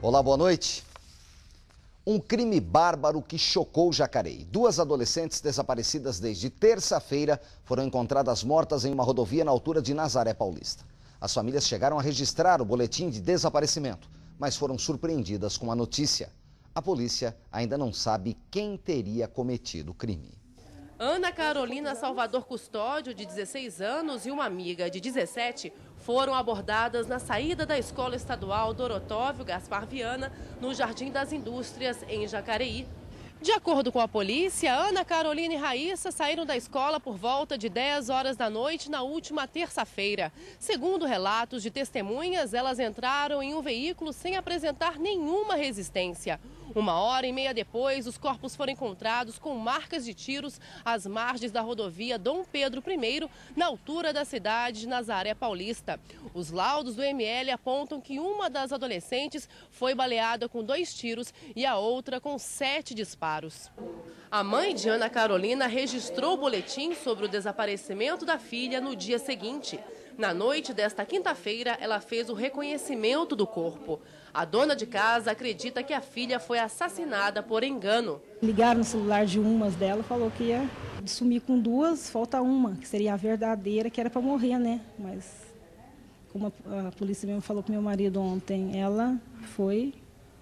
Olá, boa noite. Um crime bárbaro que chocou Jacareí. Duas adolescentes desaparecidas desde terça-feira foram encontradas mortas em uma rodovia na altura de Nazaré Paulista. As famílias chegaram a registrar o boletim de desaparecimento, mas foram surpreendidas com a notícia. A polícia ainda não sabe quem teria cometido o crime. Ana Carolina Salvador Custódio, de 16 anos, e uma amiga de 17 foram abordadas na saída da Escola Estadual Dorotóvio Gaspar Viana, no Jardim das Indústrias, em Jacareí. De acordo com a polícia, Ana Carolina e Raíssa saíram da escola por volta de 10 horas da noite na última terça-feira. Segundo relatos de testemunhas, elas entraram em um veículo sem apresentar nenhuma resistência. 1h30 depois, os corpos foram encontrados com marcas de tiros às margens da rodovia Dom Pedro I, na altura da cidade de Nazaré Paulista. Os laudos do ML apontam que uma das adolescentes foi baleada com 2 tiros e a outra com 7 disparos. A mãe de Ana Carolina registrou o boletim sobre o desaparecimento da filha no dia seguinte. Na noite desta quinta-feira, ela fez o reconhecimento do corpo. A dona de casa acredita que a filha foi assassinada por engano. Ligaram no celular de umas dela, falou que ia sumir com 2, falta uma, que seria a verdadeira, que era para morrer, né? Mas, como a polícia mesmo falou com meu marido ontem, ela foi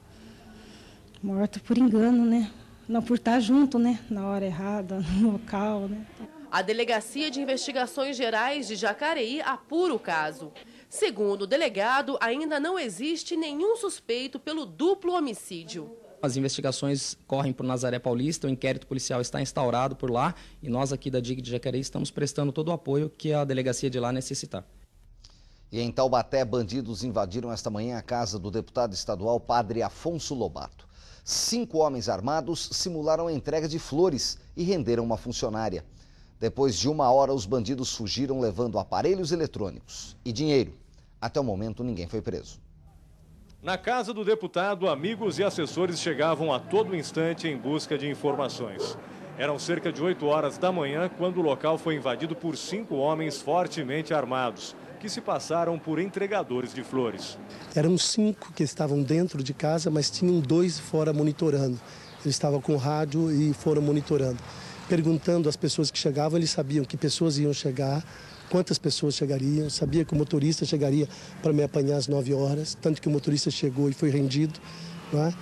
morta por engano, né? Não por estar junto, né? Na hora errada, no local, né? A Delegacia de Investigações Gerais de Jacareí apura o caso. Segundo o delegado, ainda não existe nenhum suspeito pelo duplo homicídio. As investigações correm por Nazaré Paulista, o inquérito policial está instaurado por lá e nós aqui da DIG de Jacareí estamos prestando todo o apoio que a delegacia de lá necessitar. E em Taubaté, bandidos invadiram esta manhã a casa do deputado estadual Padre Afonso Lobato. 5 homens armados simularam a entrega de flores e renderam uma funcionária. Depois de 1 hora, os bandidos fugiram levando aparelhos eletrônicos e dinheiro. Até o momento, ninguém foi preso. Na casa do deputado, amigos e assessores chegavam a todo instante em busca de informações. Eram cerca de 8 horas da manhã quando o local foi invadido por 5 homens fortemente armados, que se passaram por entregadores de flores. Eram 5 que estavam dentro de casa, mas tinham 2 fora monitorando. Eles estavam com rádio e foram monitorando. Perguntando às pessoas que chegavam, eles sabiam que pessoas iam chegar, quantas pessoas chegariam, sabia que o motorista chegaria para me apanhar às 9 horas, tanto que o motorista chegou e foi rendido, né?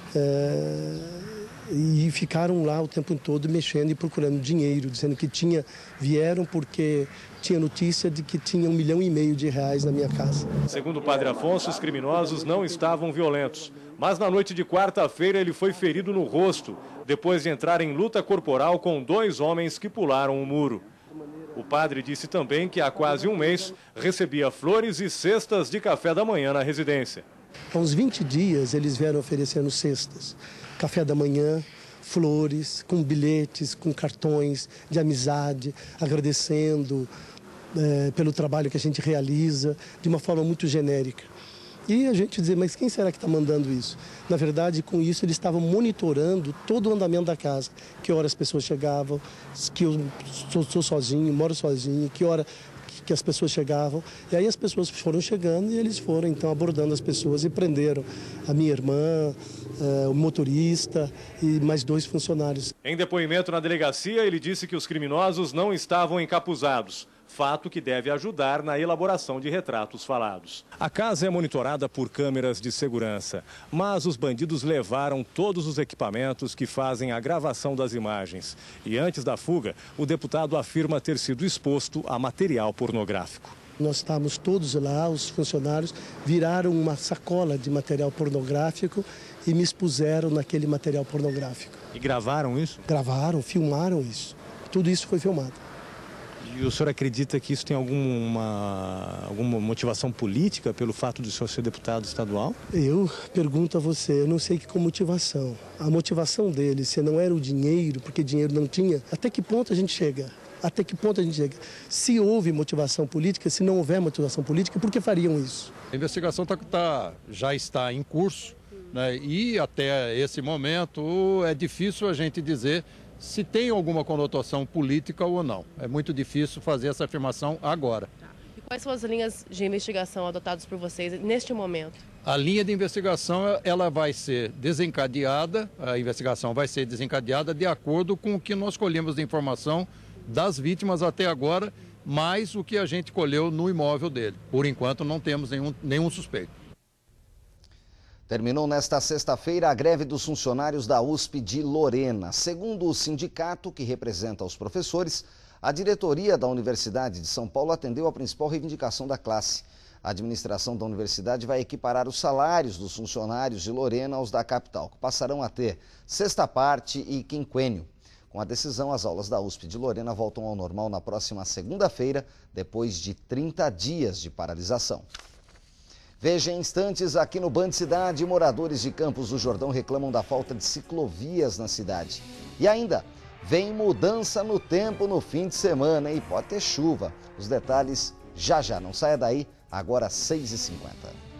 E ficaram lá o tempo todo mexendo e procurando dinheiro, dizendo que vieram porque tinha notícia de que tinha R$1,5 milhão na minha casa. Segundo o padre Afonso, os criminosos não estavam violentos, mas na noite de quarta-feira ele foi ferido no rosto, depois de entrar em luta corporal com 2 homens que pularam o muro. O padre disse também que há quase um mês recebia flores e cestas de café da manhã na residência. Há uns 20 dias eles vieram oferecendo cestas, café da manhã, flores, com bilhetes, com cartões de amizade, agradecendo pelo trabalho que a gente realiza, de uma forma muito genérica. E a gente dizia, mas quem será que está mandando isso? Na verdade, com isso, eles estavam monitorando todo o andamento da casa. Que hora as pessoas chegavam, que eu sou sozinho, moro sozinho, que hora que as pessoas chegavam. E aí as pessoas foram chegando e eles foram, então, abordando as pessoas e prenderam a minha irmã, o motorista e mais 2 funcionários. Em depoimento na delegacia, ele disse que os criminosos não estavam encapuzados. Fato que deve ajudar na elaboração de retratos falados. A casa é monitorada por câmeras de segurança, mas os bandidos levaram todos os equipamentos que fazem a gravação das imagens. E antes da fuga, o deputado afirma ter sido exposto a material pornográfico. Nós estávamos todos lá, os funcionários viraram uma sacola de material pornográfico e me expuseram naquele material pornográfico. E gravaram isso? Gravaram, filmaram isso. Tudo isso foi filmado. E o senhor acredita que isso tem alguma motivação política pelo fato de o senhor ser deputado estadual? Eu pergunto a você, eu não sei que com motivação. A motivação dele, se não era o dinheiro, porque dinheiro não tinha, até que ponto a gente chega? Até que ponto a gente chega? Se houve motivação política, se não houver motivação política, por que fariam isso? A investigação já está em curso, né? E até esse momento é difícil a gente dizer se tem alguma conotação política ou não. É muito difícil fazer essa afirmação agora. Quais são as linhas de investigação adotadas por vocês neste momento? A linha de investigação ela vai ser desencadeada, a investigação vai ser desencadeada de acordo com o que nós colhemos de informação das vítimas até agora, mais o que a gente colheu no imóvel dele. Por enquanto não temos nenhum suspeito. Terminou nesta sexta-feira a greve dos funcionários da USP de Lorena. Segundo o sindicato que representa os professores, a diretoria da Universidade de São Paulo atendeu a principal reivindicação da classe. A administração da universidade vai equiparar os salários dos funcionários de Lorena aos da capital, que passarão a ter sexta parte e quinquênio. Com a decisão, as aulas da USP de Lorena voltam ao normal na próxima segunda-feira, depois de 30 dias de paralisação. Veja em instantes aqui no Band Cidade, moradores de Campos do Jordão reclamam da falta de ciclovias na cidade. E ainda, vem mudança no tempo no fim de semana e pode ter chuva. Os detalhes já já, não saia daí, agora às 6h50.